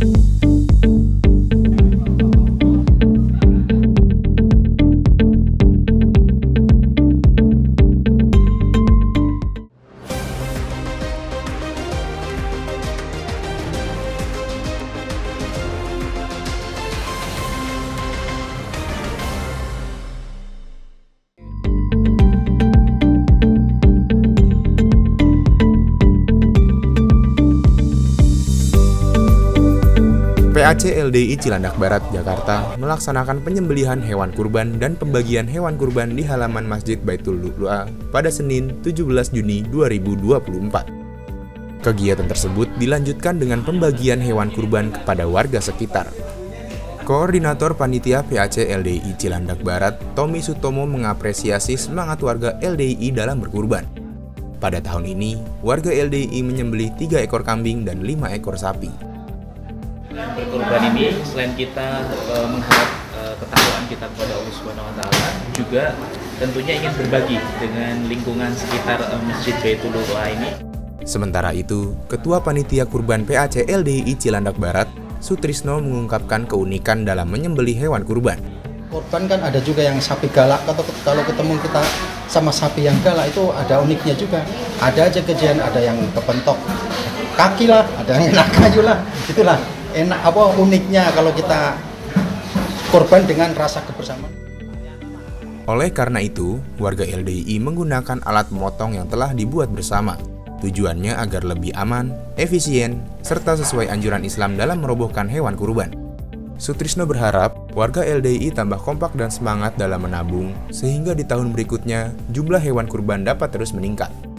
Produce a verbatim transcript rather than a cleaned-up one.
P A C L D I Cilandak Barat, Jakarta melaksanakan penyembelihan hewan kurban dan pembagian hewan kurban di halaman Masjid Baitul Lu'lu'a pada Senin tujuh belas Juni dua ribu dua puluh empat. Kegiatan tersebut dilanjutkan dengan pembagian hewan kurban kepada warga sekitar. Koordinator Panitia P A C L D I Cilandak Barat, Tommy Sutomo, mengapresiasi semangat warga L D I dalam berkurban. Pada tahun ini, warga L D I menyembelih tiga ekor kambing dan lima ekor sapi. Berkurban ini selain kita e, mengharap e, ketakwaan kita kepada Allah Subhanahu Wa Taala, juga tentunya ingin berbagi dengan lingkungan sekitar e, Masjid Baitul Lu'lu'a ini. Sementara itu, Ketua Panitia Kurban P A C L D I Cilandak Barat, Sutrisno, mengungkapkan keunikan dalam menyembelih hewan kurban. Kurban kan ada juga yang sapi galak, atau kalau ketemu kita sama sapi yang galak itu ada uniknya juga. Ada aja kejadian, ada yang kepentok kaki lah, ada yang enak kayu lah, itulah enak apa uniknya kalau kita kurban dengan rasa kebersamaan. Oleh karena itu, warga L D I menggunakan alat memotong yang telah dibuat bersama. Tujuannya agar lebih aman, efisien, serta sesuai anjuran Islam dalam merobohkan hewan kurban. Sutrisno berharap warga L D I tambah kompak dan semangat dalam menabung, sehingga di tahun berikutnya jumlah hewan kurban dapat terus meningkat.